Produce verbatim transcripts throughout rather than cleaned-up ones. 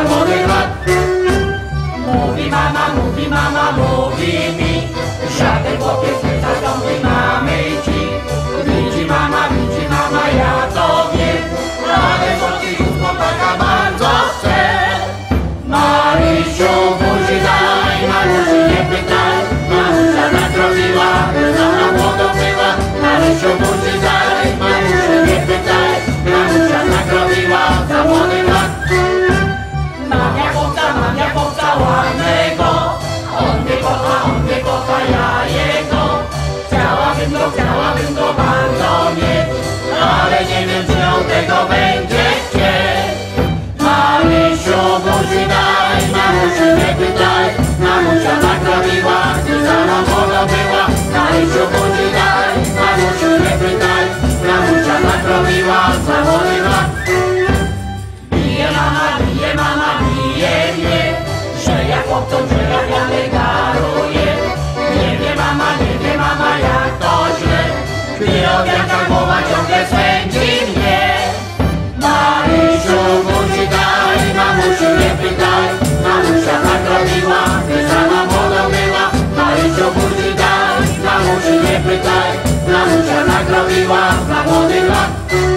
za młodych lat. Mówi mama, mówi mama, mówi mi, żaden chłopiec nie zastąpi mamy ci. Widzi mama, widzi mama, ja to wiem, ale chodzi już chłopaka bardzo chcę. Marysiu, buzi daj, mamusi nie pytaj, mamusia tak robiła, gdy ona młodo była. Marysiu, buzi daj, mamusi nie pytaj, mamusia tak robiła za młodych lat. Mam jak chłopca, mam jak chłopca ładnego, on mnie kocha, on mnie kocha, ja jego. Chciałabym go, chciałabym go bardzo mieć, ale nie wiem, czy ją tego będzie chcieć. Marysiu, buzi daj, mamusi nie pytaj, mamusia tak robiła, gdy sama młoda była. Marysiu, buzi daj, mamusi nie pytaj, mamusia tak robiła za młodych lat. Bije mama, bije mama, bije mnie, że ja chłopcom, że ja wiele daruję. Nie wie mama, nie wie mama, jak to źle, gdy od jaka głowa ciągle swędzi mnie. Marysiu, buzi daj, mamusi nie pytaj, mamusia tak robiła, gdy sama młoda była. Marysiu, buzi daj, mamusi nie pytaj, mamusia tak robiła za młodych lat.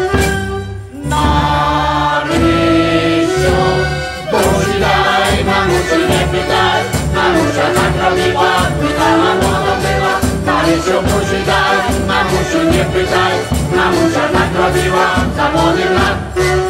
Marysiu, buzi daj, mamusi nie pytaj, mamusia tak robiła, gdy sama młoda była. Marysiu, buzi daj, mamusi nie pytaj, mamusia tak robiła za młodych lat.